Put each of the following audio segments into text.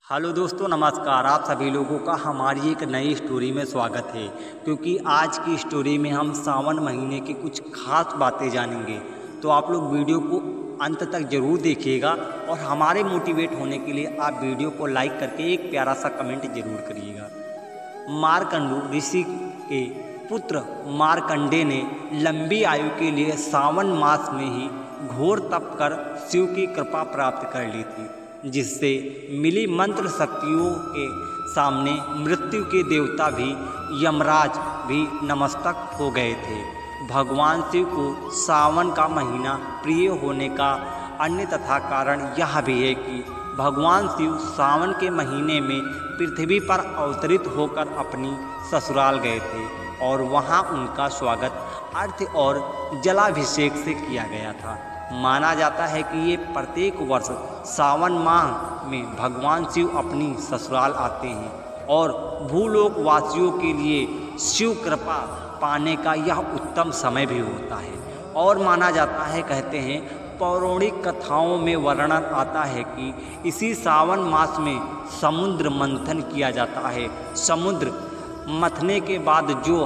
Hello दोस्तों, नमस्कार। आप सभी लोगों का हमारी एक नई स्टोरी में स्वागत है। क्योंकि आज की स्टोरी में हम सावन महीने की कुछ खास बातें जानेंगे, तो आप लोग वीडियो को अंत तक ज़रूर देखिएगा। और हमारे मोटिवेट होने के लिए आप वीडियो को लाइक करके एक प्यारा सा कमेंट जरूर करिएगा। मार्कंडू ऋषि के पुत्र मार्कंडे ने लंबी आयु के लिए सावन मास में ही घोर तप कर शिव की कृपा प्राप्त कर ली थी, जिससे मिली मंत्र शक्तियों के सामने मृत्यु के देवता भी यमराज भी नतमस्तक हो गए थे। भगवान शिव को सावन का महीना प्रिय होने का अन्य तथा कारण यह भी है कि भगवान शिव सावन के महीने में पृथ्वी पर अवतरित होकर अपनी ससुराल गए थे और वहां उनका स्वागत अर्घ्य और जलाभिषेक से किया गया था। माना जाता है कि ये प्रत्येक वर्ष सावन माह में भगवान शिव अपनी ससुराल आते हैं और भूलोक वासियों के लिए शिव कृपा पाने का यह उत्तम समय भी होता है। और माना जाता है, कहते हैं, पौराणिक कथाओं में वर्णन आता है कि इसी सावन मास में समुद्र मंथन किया जाता है। समुद्र मथने के बाद जो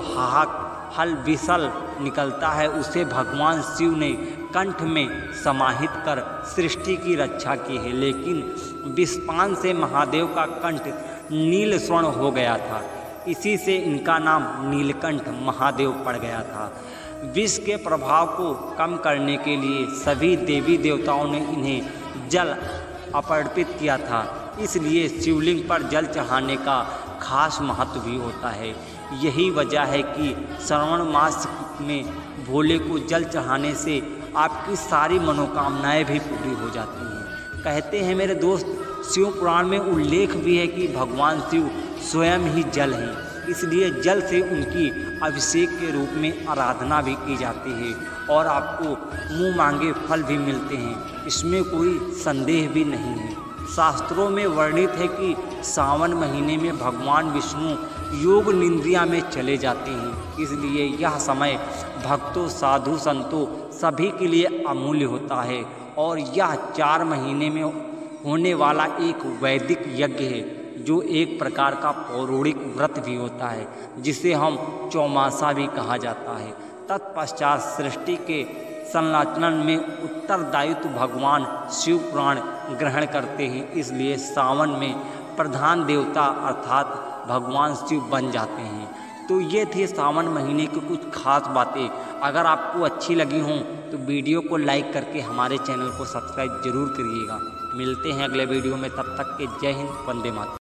हल विसल निकलता है उसे भगवान शिव ने कंठ में समाहित कर सृष्टि की रक्षा की है। लेकिन विषपान से महादेव का कंठ नील स्वर्ण हो गया था, इसी से इनका नाम नीलकंठ महादेव पड़ गया था। विष के प्रभाव को कम करने के लिए सभी देवी देवताओं ने इन्हें जल अर्पित किया था, इसलिए शिवलिंग पर जल चढ़ाने का खास महत्व भी होता है। यही वजह है कि श्रावण मास में भोले को जल चढ़ाने से आपकी सारी मनोकामनाएं भी पूरी हो जाती हैं। कहते हैं मेरे दोस्त, शिव पुराण में उल्लेख भी है कि भगवान शिव स्वयं ही जल हैं, इसलिए जल से उनकी अभिषेक के रूप में आराधना भी की जाती है और आपको मुँह मांगे फल भी मिलते हैं, इसमें कोई संदेह भी नहीं है। शास्त्रों में वर्णित है कि सावन महीने में भगवान विष्णु योग निंद्रिया में चले जाते हैं, इसलिए यह समय भक्तों, साधु संतों सभी के लिए अमूल्य होता है। और यह 4 महीने में होने वाला एक वैदिक यज्ञ है, जो एक प्रकार का पौराणिक व्रत भी होता है, जिसे हम चौमासा भी कहा जाता है। तत्पश्चात सृष्टि के संरचना में उत्तरदायित्व भगवान शिव पुराण ग्रहण करते हैं, इसलिए सावन में प्रधान देवता अर्थात भगवान शिव बन जाते हैं। तो ये थे सावन महीने की कुछ खास बातें। अगर आपको अच्छी लगी हों तो वीडियो को लाइक करके हमारे चैनल को सब्सक्राइब जरूर करिएगा। मिलते हैं अगले वीडियो में, तब तक के जय हिंद, वंदे मातरम।